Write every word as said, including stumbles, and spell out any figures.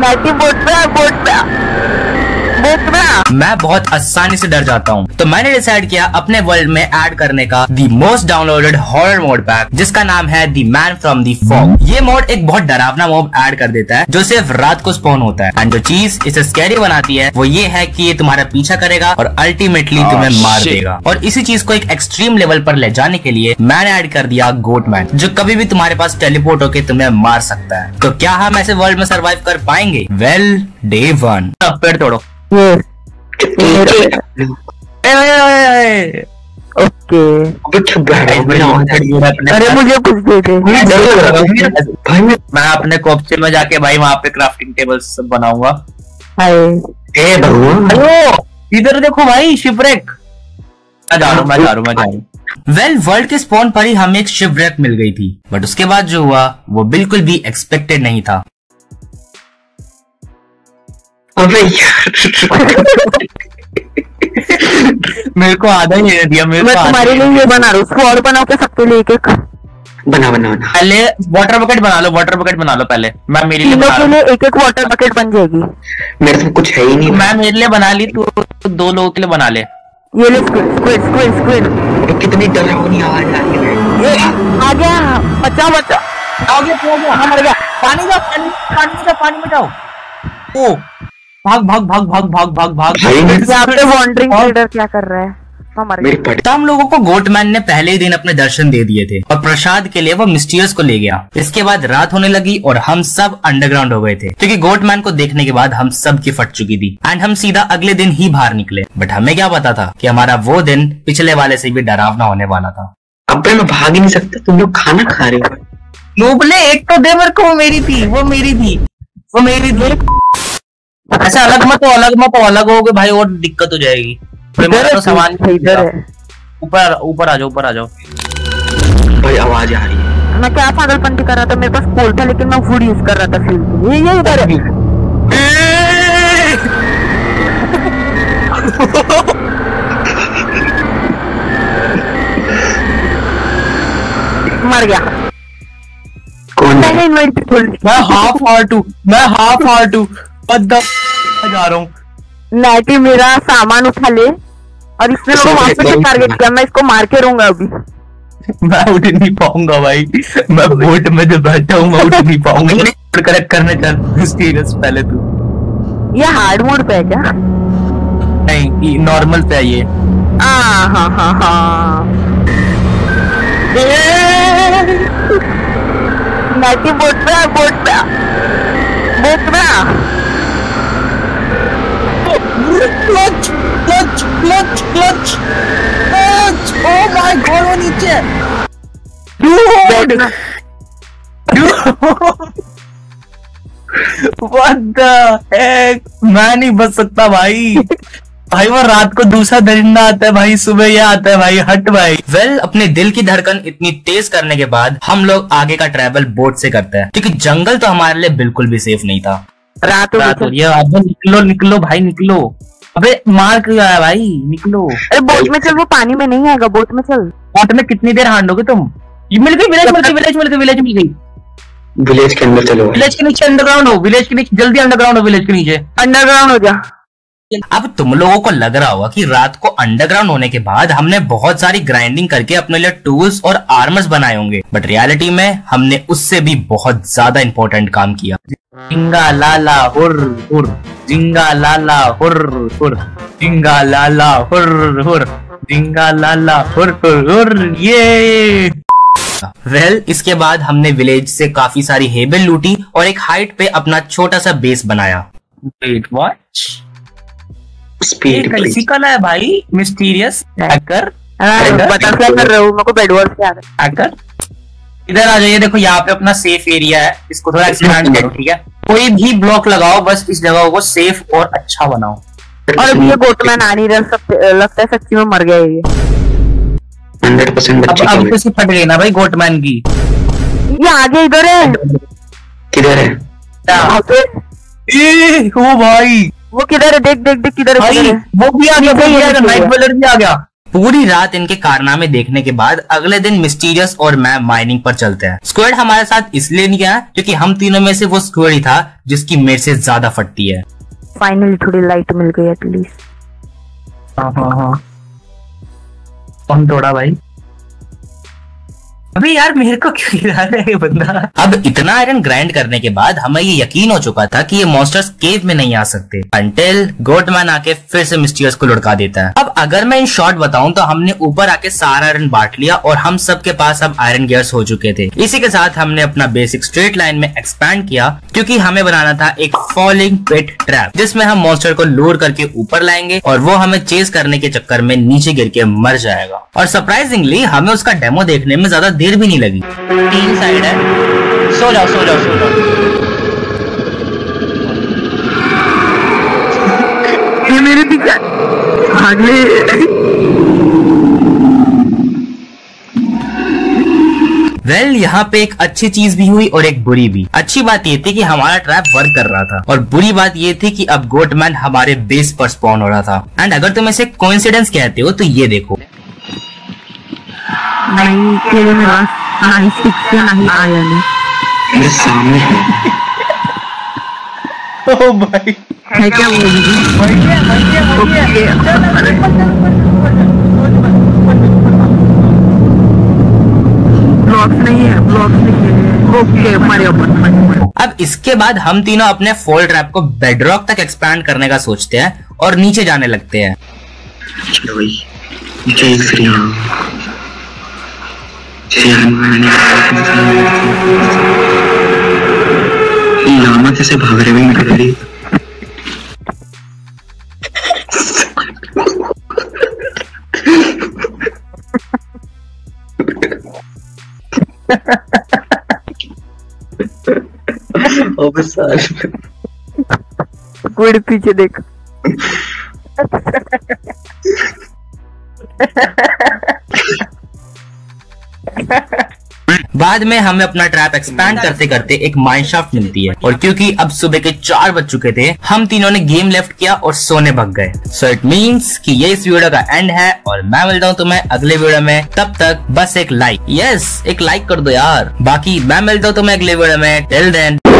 Nightie boat पे boat पे boat पे मैं बहुत आसानी से डर जाता हूँ, तो मैंने डिसाइड किया अपने वर्ल्ड में ऐड करने का the most downloaded horror mod pack, जिसका नाम है the man from the fog. ये मोड एक बहुत डरावना मॉब ऐड कर देता है जो सिर्फ रात को स्पॉन होता है, एंड जो चीज इसे स्कैरी बनाती है वो ये है कि ये तुम्हारा पीछा करेगा और अल्टीमेटली oh, तुम्हें मार shit. देगा। और इसी चीज को एक एक्सट्रीम लेवल पर ले जाने के लिए मैंने ऐड कर दिया गोट मैन, जो कभी भी तुम्हारे पास टेलीपोर्ट होकर तुम्हें मार सकता है। तो क्या हम ऐसे वर्ल्ड में सर्वाइव कर पाएंगे? Well, day one. पेड़ तोड़ो। ओके, अरे मुझे कुछ दे दे। भाई मैं अपने कोपचे में जाके भाई वहाँ पे क्राफ्टिंग टेबल सब बनाऊंगा। ए भगवान, इधर देखो भाई, शिपरेक। मैं जा रहा हूँ, मैं जा रहा हूँ, मैं जा रहा हूँ। वेल, वर्ल्ड के स्पॉन पर ही हमें एक शिपरेक मिल गई थी, बट उसके बाद जो हुआ वो बिल्कुल भी एक्सपेक्टेड नहीं था। अबे यार मेरे को आधा ही दे दिया। मेरे मैं तुम्हारे लिए ये बना रहा हूँ, स्क्वाड बनाओ के सबके लिए एक एक बना बना बना। पहले वाटर बकेट बना लो, वाटर बकेट बना लो पहले। मैं मेरे लिए बना के लिए एक एक वाटर बकेट बन जाएगी। मेरे तो कुछ है ही नहीं। मैं मेरे लिए बना ली, तू तो दो लोगों के लिए बना ले। ये ले स्क्विड स्क्विड स्क्विड स्क्विड। तो कितनी डरावनी आवाज आ रही है। ये आ गया, बचाओ बचाओ। आ गया, आ गया, हाँ मर गया। पानी जाओ, पानी पानी में जाओ, पानी में जाओ। ओ भाग भाग भाग भाग भाग भाग भाग। यहाँ पे वॉन्डरिंग ट्रेडर क्या कर रहा है? तो हम लोगों को गोटमैन ने पहले ही दिन अपने दर्शन दे दिए थे और प्रसाद के लिए वो मिस्टीरियस को ले गया। इसके बाद रात होने लगी और हम सब अंडरग्राउंड हो गए थे, क्योंकि गोटमैन को देखने के बाद हम सब की फट चुकी थी, एंड हम सीधा अगले दिन ही बाहर निकले। बट हमें क्या पता था कि हमारा वो दिन पिछले वाले से भी डरावना होने वाला था। अब मैं भाग ही नहीं सकता, तुम लोग खाना खा रहे हो। लोबले एक तो दे मेरे को, वो मेरी थी, वो मेरी थी, वो मेरी थी। अच्छा अलग मत हो, अलग मत हो, अलग हो गए भाई और दिक्कत हो जाएगी। तो सामान इधर है, ऊपर ऊपर आ जाओ, ऊपर आ जाओ। भाई आवाज आ रही है। मैं क्या पागलपंती कर रहा था, मेरे पास पोल था लेकिन मैं वुड यूज कर रहा था फील्ड के लिए। ये इधर है। मर गया। कौन? मैंने इनवाइट खोल दी। मैं हाफ आर टू, मैं हाफ आर टू जा रहा हूँ। नाइटी मेरा सामान उठा ले और इसने लोगों वापस से टारगेट किया। मैं इसको मार के रहूंगा अभी। मैं उठ नहीं पाऊंगा भाई, मैं बोट में जो बैठा हूँ मैं उठ नहीं पाऊंगा। करेक्ट करने चल मिस्टीरियस पहले तू। ये हार्ड मोड पे है क्या? नहीं, नॉर्मल पे है ये। हाँ हाँ हाँ हाँ। नाइटी बोट पे, बोट पे, बोट पे। Clutch clutch clutch clutch clutch. Oh my God, वो नीचे। व्हाट द हेक, मैं नहीं बच सकता भाई। भाई वो रात को दूसरा दरिंदा आता है भाई, सुबह ये आता है भाई। हट भाई। वेल well, अपने दिल की धड़कन इतनी तेज करने के बाद हम लोग आगे का ट्रैवल बोट से करते हैं, क्योंकि जंगल तो हमारे लिए बिल्कुल भी सेफ नहीं था। रात रात हो रही है। अब निकलो निकलो भाई निकलो। अबे मार क्यों आया भाई, निकलो। अरे बोट में चल, वो पानी में नहीं आएगा, बोट में चल। बोट में कितनी देर हांडोगे तुम? ये मिल गई, विलेज मिल गई, विलेज मिल गई, विलेज मिल गई। विलेज के अंदर चलो। विलेज के नीचे अंडरग्राउंड हो, विलेज के नीचे जल्दी अंडरग्राउंड हो, विलेज के नीचे अंडरग्राउंड हो जा। अब तुम लोगों को लग रहा होगा कि रात को अंडरग्राउंड होने के बाद हमने बहुत सारी ग्राइंडिंग करके अपने लिए टूल्स और आर्मर्स बनाए होंगे, बट रियलिटी में हमने उससे भी बहुत ज्यादा इंपॉर्टेंट काम किया। जिंगा लाला हुर हुर, जिंगा लाला हुर हुर, जिंगा लाला हुर हुर, जिंगा लाला हुर हुर हुर। ये वेल well, इसके बाद हमने विलेज से काफी सारी हेबल लूटी और एक हाइट पे अपना छोटा सा बेस बनाया। वेट वॉच, स्पीड कैसी कला है भाई, मिस्टीरियस हैकर। बता क्या कर रहे हो, मेरे को बेडवर्स पे आ रहा है। हैकर इधर आ जाइए। देखो यहाँ पे अपना सेफ एरिया है, इसको थोड़ा एक्सपैंड करो, ठीक है। कोई भी ब्लॉक लगाओ, बस इस जगह को सेफ और अच्छा बनाओ। और अभी ये गोटमैन आ नहीं रहा, लगता है सच्ची में मर गया ये। हंड्रेड परसेंट अब अब किसी फट गई ना भाई गोटमैन की। ये आगे इधर है। किधर है? ए, ओ भाई वो किधर है? देख देख देख किधर है, भाई, वो भी आ गया, वो भी आ गया, नाइट वेलर भी आ गया। पूरी रात इनके कारनामे देखने के बाद अगले दिन मिस्टीरियस और मैं माइनिंग पर चलते हैं। स्क्वाड हमारे साथ इसलिए नहीं गया क्योंकि हम तीनों में से वो स्क्वाड ही था जिसकी मेरे से ज्यादा फटती है। फाइनली थोड़ी लाइट मिल गई एटलीस्ट। हाँ हाँ हाँ कौन तोड़ा भाई? अबे यार मेरे को क्यों गिरा रहा है ये बंदा? अब इतना आयरन ग्राइंड करने के बाद हमें ये यकीन हो चुका था कि ये मॉन्स्टर्स केव में नहीं आ सकते अंटिल गोटमैन आके फिर से मिस्टीरियस को लुढ़का देता है। अब अगर मैं इन शॉर्ट बताऊं तो हमने ऊपर आके सारा आयरन बांट लिया और हम सब के पास अब आयरन गियर्स हो चुके थे। इसी के साथ हमने अपना बेसिक स्ट्रेट लाइन में एक्सपैंड किया क्योंकि हमें बनाना था एक फॉलिंग पिट ट्रैप जिसमें हम मॉन्स्टर को लूर करके ऊपर लाएंगे और वो हमें चेज करने के चक्कर में नीचे गिर के मर जाएगा। और सरप्राइजिंगली हमें उसका डेमो देखने में ज्यादा देर भी नहीं लगी। तीन साइड है, सो जाओ सो जाओ सो जाओ। ये मेरे पीछे अगले वेल well, यहाँ पे एक अच्छी चीज भी हुई और एक बुरी भी। अच्छी बात ये थी कि हमारा ट्रैप वर्क कर रहा था और बुरी बात ये थी कि अब गोटमैन हमारे बेस पर स्पॉन हो रहा था। एंड अगर तुम इसे कोइंसिडेंस कहते हो तो ये देखो नहीं तेरे में नहीं सिक्स नहीं आया नहीं मेरे सामने है। ओ भाई है क्या वो ब्लॉक्स नहीं है ब्लॉक्स नहीं है ओके मारे अपन। अब इसके बाद हम तीनों अपने फॉल ट्रैप को बेडरॉक तक एक्सपैंड करने का सोचते हैं और नीचे जाने लगते हैं। चलो भाई जय श्री राम। लामा कैसे भाग रहे हैं मेरे लिए? कोई पीछे देख बाद में हमें अपना ट्रैप एक्सपैंड करते करते एक माइनशाफ्ट मिलती है और क्योंकि अब सुबह के चार बज चुके थे हम तीनों ने गेम लेफ्ट किया और सोने भग गए। सो इट मीन्स कि ये इस वीडियो का एंड है और मैं मिलता हूँ तुम्हें अगले वीडियो में। तब तक बस एक लाइक, यस एक लाइक कर दो यार। बाकी मैं मिलता हूँ तुम्हें अगले वीडियो में। Till then.